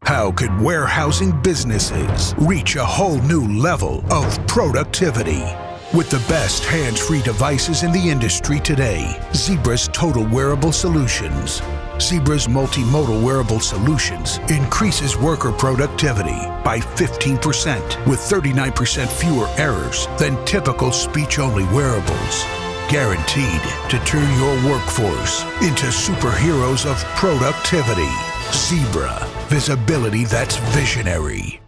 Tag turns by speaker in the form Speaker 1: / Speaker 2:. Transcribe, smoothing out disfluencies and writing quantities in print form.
Speaker 1: How could warehousing businesses reach a whole new level of productivity? With the best hands-free devices in the industry today, Zebra's Total Wearable Solutions. Zebra's multimodal wearable solutions increases worker productivity by 15% with 39% fewer errors than typical speech-only wearables. Guaranteed to turn your workforce into superheroes of productivity. Zebra, visibility that's visionary.